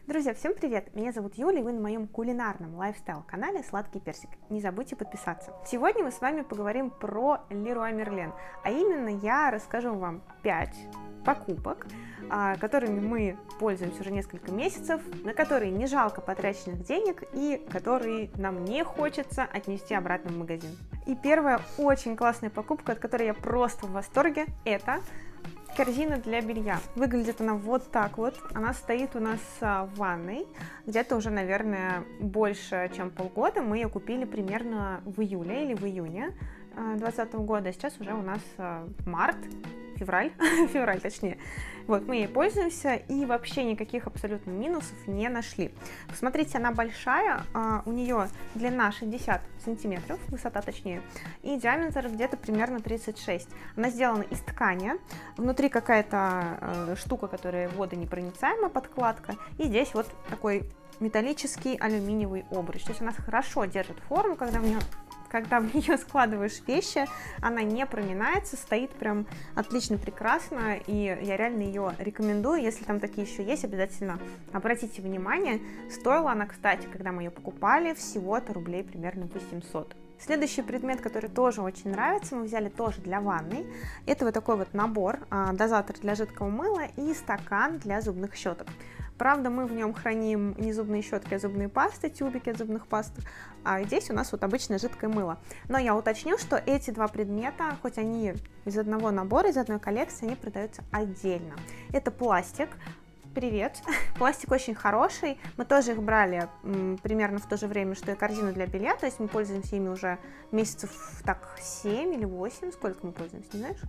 Друзья, всем привет! Меня зовут Юля, и вы на моем кулинарном лайфстайл-канале «Сладкий персик». Не забудьте подписаться. Сегодня мы с вами поговорим про Леруа Мерлен, а именно я расскажу вам 5 покупок, которыми мы пользуемся уже несколько месяцев, на которые не жалко потраченных денег и которые нам не хочется отнести обратно в магазин. И первая очень классная покупка, от которой я просто в восторге, это корзина для белья. Выглядит она вот так вот. Она стоит у нас в ванной. Где-то уже, наверное, больше, чем полгода. Мы ее купили примерно в июле или в июне 2020 года. Сейчас уже у нас март, февраль, февраль точнее. Вот, мы ей пользуемся и вообще никаких абсолютно минусов не нашли. Посмотрите, она большая, у нее длина 60 сантиметров, высота точнее, и диаметр где-то примерно 36. Она сделана из ткани, внутри какая-то штука, которая водонепроницаемая, подкладка, и здесь вот такой металлический алюминиевый обруч. То есть она хорошо держит форму, когда в нее складываешь вещи, она не проминается, стоит прям отлично, прекрасно, и я реально ее рекомендую. Если там такие еще есть, обязательно обратите внимание. Стоила она, кстати, когда мы ее покупали, всего-то рублей примерно 800. Следующий предмет, который тоже очень нравится, мы взяли тоже для ванной. Это вот такой вот набор, дозатор для жидкого мыла и стакан для зубных щеток. Правда, мы в нем храним не зубные щетки, а зубные пасты, тюбики от зубных паст, а здесь у нас вот обычное жидкое мыло. Но я уточню, что эти два предмета, хоть они из одного набора, из одной коллекции, они продаются отдельно. Это пластик. Привет! Пластик очень хороший, мы тоже их брали примерно в то же время, что и корзину для белья, то есть мы пользуемся ими уже месяцев так 7 или 8, сколько мы пользуемся, не знаешь?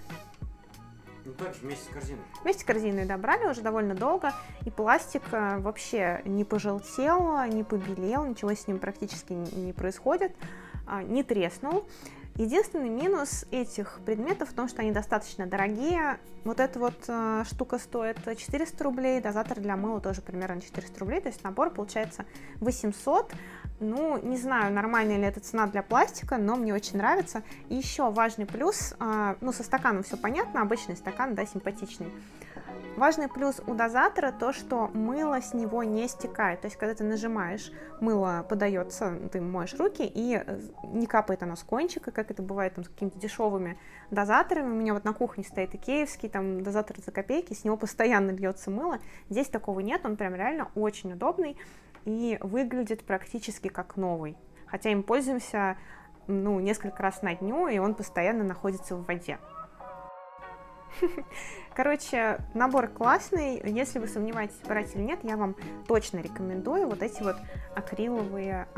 Ну так же, вместе с корзиной. Вместе с корзиной, да, брали уже довольно долго, и пластик вообще не пожелтел, не побелел, ничего с ним практически не происходит, не треснул. Единственный минус этих предметов в том, что они достаточно дорогие. Вот эта вот штука стоит 400 рублей, дозатор для мыла тоже примерно 400 рублей, то есть набор получается 800. Ну, не знаю, нормальная ли эта цена для пластика, но мне очень нравится. И еще важный плюс, ну, со стаканом все понятно, обычный стакан, да, симпатичный. Важный плюс у дозатора то, что мыло с него не стекает. То есть, когда ты нажимаешь, мыло подается, ты моешь руки, и не капает оно с кончика, как это бывает там с какими-то дешевыми дозаторами. У меня вот на кухне стоит икеевский, там дозатор за копейки, с него постоянно льется мыло. Здесь такого нет, он прям реально очень удобный и выглядит практически как новый. Хотя им пользуемся, ну, несколько раз на дню, и он постоянно находится в воде. Короче, набор классный. Если вы сомневаетесь, брать или нет, я вам точно рекомендую вот эти вот акриловые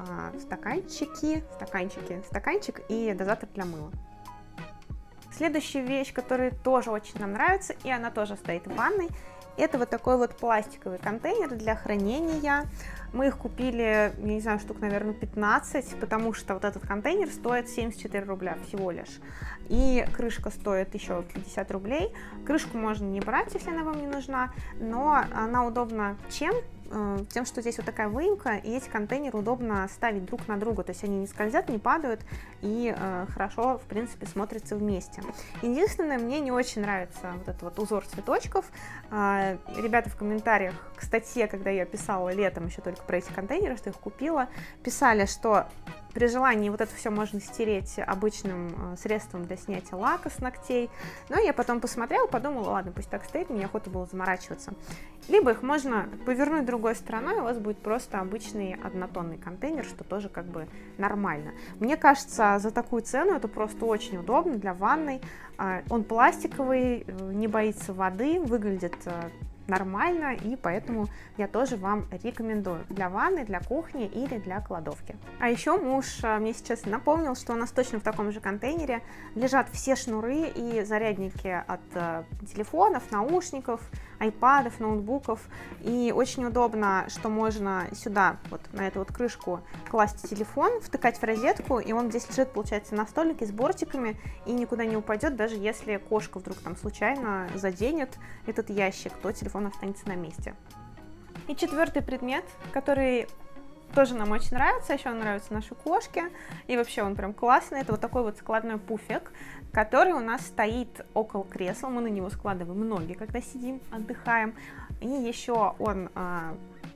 стаканчик и дозатор для мыла. Следующая вещь, которая тоже очень нам нравится, и она тоже стоит в ванной, это вот такой вот пластиковый контейнер для хранения. Мы их купили, я не знаю, штук, наверное, 15, потому что вот этот контейнер стоит 74 рубля всего лишь. И крышка стоит еще 50 рублей. Крышку можно не брать, если она вам не нужна, но она удобна чем? Тем, что здесь вот такая выемка, и эти контейнеры удобно ставить друг на друга, то есть они не скользят, не падают и хорошо, в принципе, смотрятся вместе. Единственное, мне не очень нравится вот этот вот узор цветочков. Ребята в комментариях к статье, когда я писала летом еще только про эти контейнеры, что их купила, писали, что при желании вот это все можно стереть обычным средством для снятия лака с ногтей. Но я потом посмотрела, подумала, ладно, пусть так стоит, мне охота было заморачиваться. Либо их можно повернуть другой стороной, и у вас будет просто обычный однотонный контейнер, что тоже как бы нормально. Мне кажется, за такую цену это просто очень удобно для ванной. Он пластиковый, не боится воды, выглядит нормально, и поэтому я тоже вам рекомендую для ванны, для кухни или для кладовки. А еще муж мне сейчас напомнил, что у нас точно в таком же контейнере лежат все шнуры и зарядники от телефонов, наушников, айпадов, ноутбуков, и очень удобно, что можно сюда, вот на эту вот крышку, класть телефон, втыкать в розетку, и он здесь лежит, получается, на столике с бортиками и никуда не упадет, даже если кошка вдруг там случайно заденет этот ящик, то телефон останется на месте. И четвертый предмет, который тоже нам очень нравится, еще он нравится нашей кошке, и вообще он прям классный, это вот такой вот складной пуфик, который у нас стоит около кресла, мы на него складываем ноги, когда сидим, отдыхаем, и еще он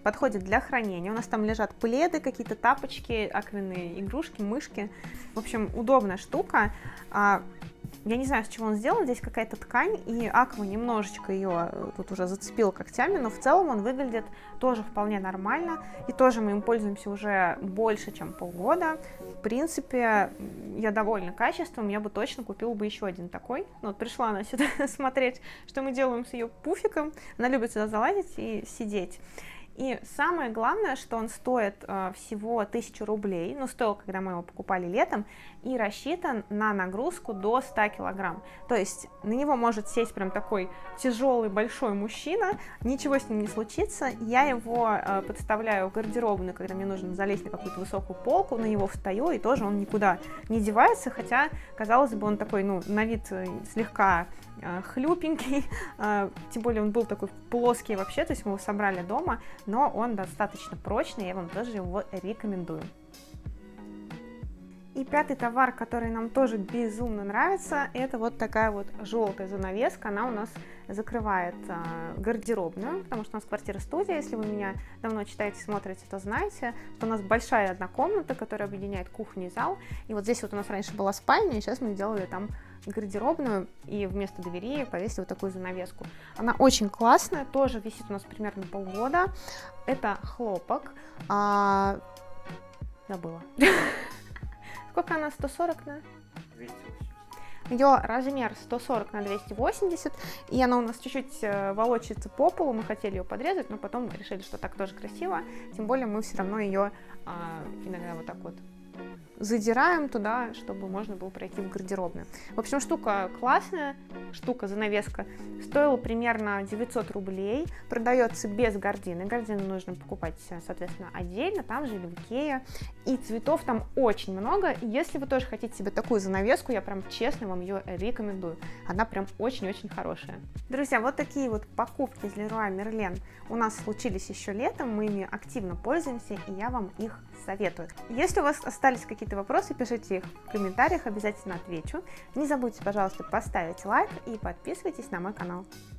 подходит для хранения. У нас там лежат пледы, какие-то тапочки, аквенные игрушки, мышки. В общем, удобная штука. Я не знаю, с чего он сделан, здесь какая-то ткань, и Аква немножечко ее тут уже зацепила когтями, но в целом он выглядит тоже вполне нормально, и тоже мы им пользуемся уже больше, чем полгода. В принципе, я довольна качеством, я бы точно купила бы еще один такой. Ну, вот пришла она сюда смотреть, что мы делаем с ее пуфиком, она любит сюда залазить и сидеть. И самое главное, что он стоит всего 1000 рублей, ну, стоил, когда мы его покупали летом, и рассчитан на нагрузку до 100 килограмм. То есть на него может сесть прям такой тяжелый большой мужчина, ничего с ним не случится. Я его подставляю в гардеробную, когда мне нужно залезть на какую-то высокую полку, на него встаю, и тоже он никуда не девается, хотя, казалось бы, он такой, ну, на вид слегка хлюпенький, тем более он был такой плоский вообще, то есть мы его собрали дома, но он достаточно прочный, я вам тоже его рекомендую. И пятый товар, который нам тоже безумно нравится, это вот такая вот желтая занавеска, она у нас закрывает гардеробную, потому что у нас квартира-студия, если вы меня давно читаете, смотрите, то знаете, что у нас большая одна комната, которая объединяет кухню и зал, и вот здесь вот у нас раньше была спальня, и сейчас мы сделали там гардеробную и вместо дверей повесили вот такую занавеску. Она очень классная, тоже висит у нас примерно полгода. Это хлопок. Забыла. Сколько она? 140 на? 280. Ее размер 140 на 280, и она у нас чуть-чуть волочится по полу, мы хотели ее подрезать, но потом решили, что так тоже красиво, тем более мы все равно ее иногда вот так вот задираем туда, чтобы можно было пройти в гардеробную. В общем, штука классная, штука, занавеска, стоила примерно 900 рублей, продается без гардины, гардину нужно покупать, соответственно, отдельно, там же или в Икее, и цветов там очень много, и если вы тоже хотите себе такую занавеску, я прям честно вам ее рекомендую, она прям очень-очень хорошая. Друзья, вот такие вот покупки из Leroy Merlin у нас случились еще летом, мы ими активно пользуемся, и я вам их советую. Если у вас остались какие-то вопросы, пишите их в комментариях, обязательно отвечу. Не забудьте, пожалуйста, поставить лайк и подписывайтесь на мой канал.